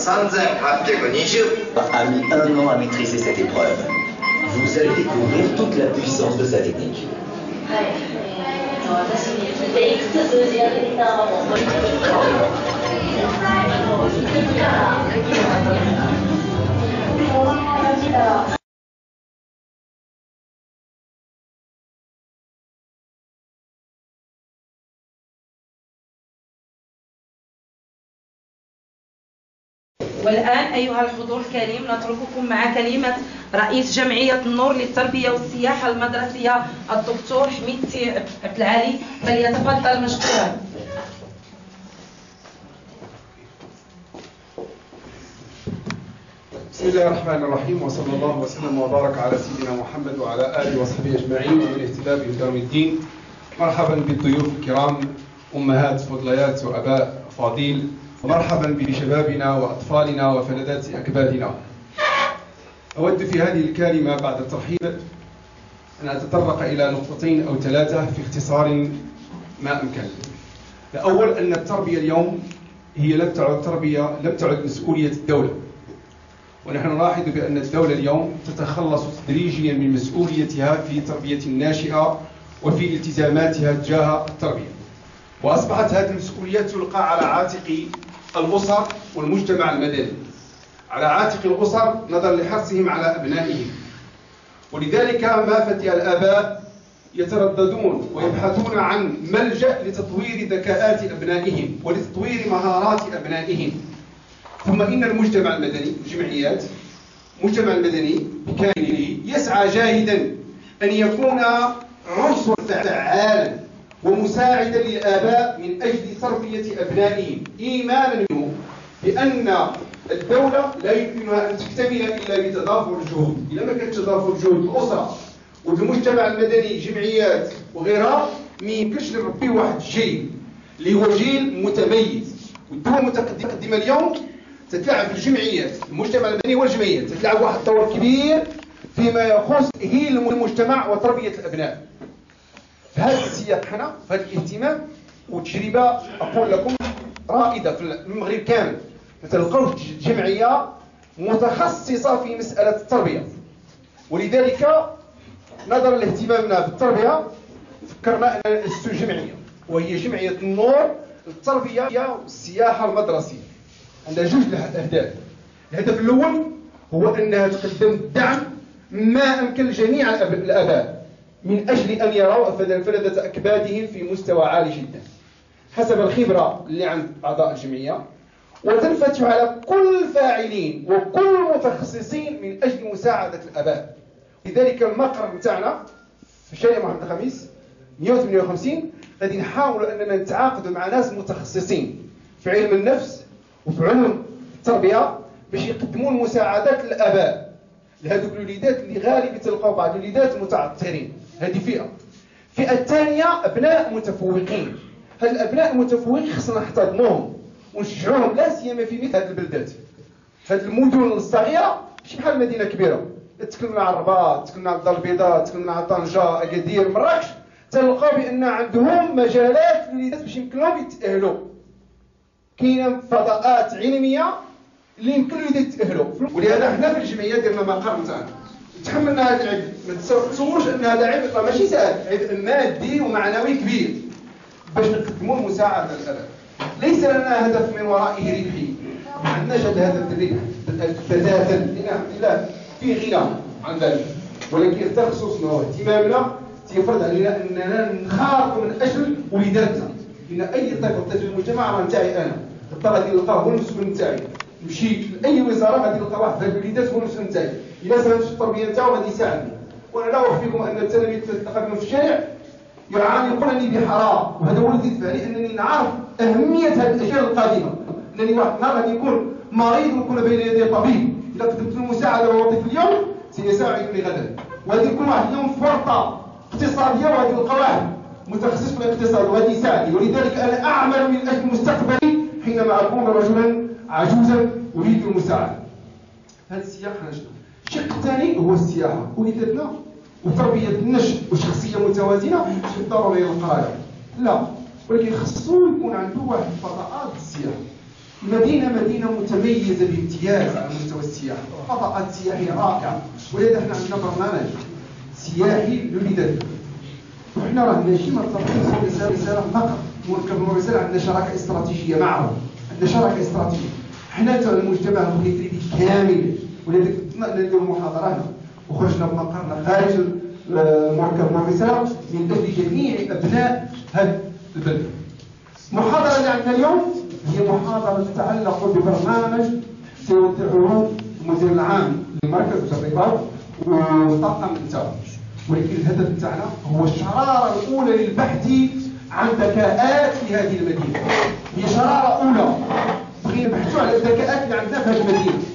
3820 a mis 1 an à maîtriser cette épreuve. Vous allez découvrir toute la puissance de sa technique. والآن أيها الحضور الكريم نترككم مع كلمة رئيس جمعية النور للتربية والسياحة المدرسية الدكتور حميد عبد العالي، فليتفضل مشكورا. بسم الله الرحمن الرحيم، وصلى الله وسلم وبارك على سيدنا محمد وعلى آله وصحبه أجمعين ومن اهتدى بهداهم الدين. مرحبا بالضيوف الكرام، أمهات فضليات وأباء فاضيل، ومرحبا بشبابنا وأطفالنا وفلذات أكبادنا. أود في هذه الكلمة بعد الترحيب أن أتطرق إلى نقطتين أو 3 في اختصار ما أمكن. الأول أن التربية اليوم هي لم تعد مسؤولية الدولة، ونحن نلاحظ بأن الدولة اليوم تتخلص تدريجيا من مسؤوليتها في تربية الناشئة وفي التزاماتها تجاه التربية، وأصبحت هذه المسؤوليات تلقى على عاتق الأسر والمجتمع المدني، على عاتق الأسر نظرا لحرصهم على أبنائهم. ولذلك ما فتي الآباء يترددون ويبحثون عن ملجأ لتطوير ذكاءات أبنائهم ولتطوير مهارات أبنائهم. ثم إن المجتمع المدني، الجمعيات، المجتمع المدني بكامله يسعى جاهدا أن يكون عنصرا فعالا ومساعدا للآباء من أجل تربية أبنائهم، إيمانا منهم بأن الدولة لا يمكنها أن تكتمل إلا بتضافر الجهود. إذا ما كانت تضافر جهود الأسرة والمجتمع المدني، جمعيات وغيرها، ما يمكنش نربي واحد الجيل اللي هو جيل متميز. والدول المتقدمة اليوم تتلعب في الجمعيات، المجتمع المدني والجمعيات تتلعب واحد الدور كبير فيما يخص تأهيل المجتمع وتربية الأبناء. في هذا السياق حنا في هذا الاهتمام وتجربة أقول لكم رائدة في المغرب كامل، ما تلقاوش جمعية متخصصة في مسألة التربية. ولذلك نظرا لاهتمامنا بالتربية فكرنا أن نأسس جمعية، وهي جمعية النور للتربية والسياحة المدرسية. عندها 2 أهداف. الهدف الأول هو أنها تقدم الدعم ما أمكن لجميع الآباء من أجل أن يروا فلذة أكبادهم في مستوى عالي جدا حسب الخبرة اللي عند أعضاء الجمعية، وتنفتح على كل الفاعلين وكل المتخصصين من أجل مساعدة الآباء. لذلك المقر بتاعنا في شارع محمد الخميس 158 غادي نحاولوا أننا نتعاقدوا مع ناس متخصصين في علم النفس وفي علم التربية باش يقدموا المساعدات للآباء لهذوك الوليدات اللي غالبا تلقاو بعض الوليدات متعثرين. هذه فئة. الفئة الثانية أبناء متفوقين. هاد الأبناء المتفوقين خصنا نحتضنوهم ونشجعوهم، لا سيما في مثل هذه البلدات. هذه المدن الصغيرة ماشي بحال مدينة كبيرة. تكلمنا على الرباط، تكلمنا على الدار البيضاء، تكلمنا على طنجة، أكادير، مراكش، تلقاو بأن عندهم مجالات للوليدات باش يمكن لهم يتأهلوا. كاينه فضاءات علميه اللي يمكن لهم يتأهلوا. ولهذا حنا في الجمعيه ديالنا مقر نتاعنا تحملنا هذا العبء. ما تصورش ان هذا عبء ماشي سهل، عبء مادي ومعنوي كبير باش نقدموا المساعده للاباء. ليس لنا هدف من ورائه ربحي، ما عندناش هذا الهدف الربح بتاتا، الحمد لله في غنى عن ذلك، ولكن تخصصنا واهتمامنا تيفرض علينا اننا نخاف من اجل وليداتنا. ان اي طفل في المجتمع راه نتاعي انا، الطفل غادي نلقاه هو المسؤول نتاعي. نمشي لاي وزاره غادي نلقى واحد من الوليدات هو المسؤول نتاعي، الا ساهمت في التربيه نتاعو غادي يساعدني. وانا لا اخفيكم ان التلاميذ تقابلهم في الشارع يعانقونني بحراره، وهذا هو الذي دفعني انني نعرف اهميه هذه الاجيال القادمه. انني واحد النهار غادي يكون مريض ويكون بين يدي طبيب، اذا قدمت له المساعده وهو طفل اليوم سيساعدني غدا. وغادي يكون واحد اليوم فرصه اقتصاديه وغادي نلقى واحد متخصص في الاقتصاد وغادي يساعدني. ولذلك انا اعمل من اجل مستقبلي حينما اكون رجلا عجوزا اريد المساعده. هذا السياق حنا شنو؟ الشق الثاني هو السياحه. ولادنا وتربيه النشء وشخصيه متوازنه مش بالضروره هي القرايه، لا، ولكن خصو يكون عنده واحد الفضاءات السياحه. مدينة متميزة بامتياز على مستوى السياحة، فضاءات سياحية رائعة، ولذا احنا عندنا برنامج سياحي للبلاد. وحنا راه ماشي ما تطبقش رسالة فقط، مركب الرسالة عندنا شراكة استراتيجية معهم، عندنا شراكة استراتيجية. حنا المجتمع الخليجي كامل، ولذلك نديروا محاضرة وخرجنا بمقرنا خارج مركب الرسالة من أجل جميع أبناء هذا البلد. المحاضرة اللي عندنا اليوم هي محاضرة تتعلق ببرنامج سيادة العلوم المدير العام لمركز الرباط والطاقم نتاعو، ولكن الهدف نتاعنا هو الشرارة الأولى للبحث عن ذكاءات في هذه المدينة. هي شرارة أولى، بغينا نبحثوا على الذكاءات اللي عندنا في هذه المدينة.